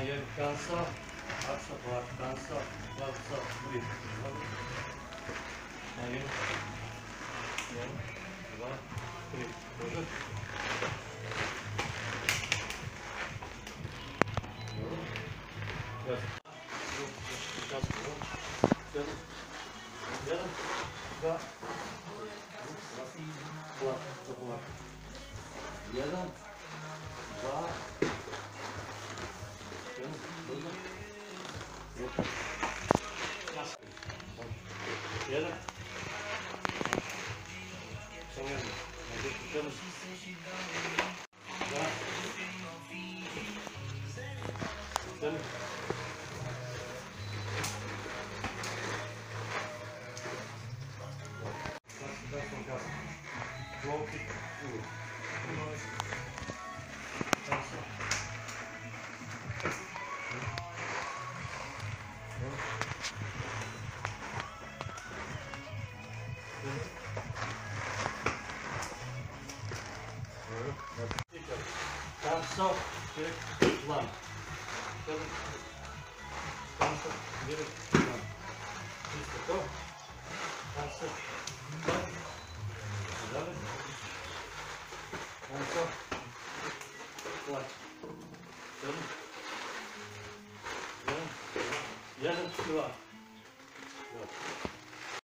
Один, конца, отсоплат, конца, отсоп, блин. Один, два, три. Тоже. Раз. Сейчас. Один, два. Плат, плат. Один, два. Jeden. Jeden. Dwa. Jeden. Łąki. Концов, план. Концов, план. Чисто то. Концов, план. Далее. Концов, план. Один, два.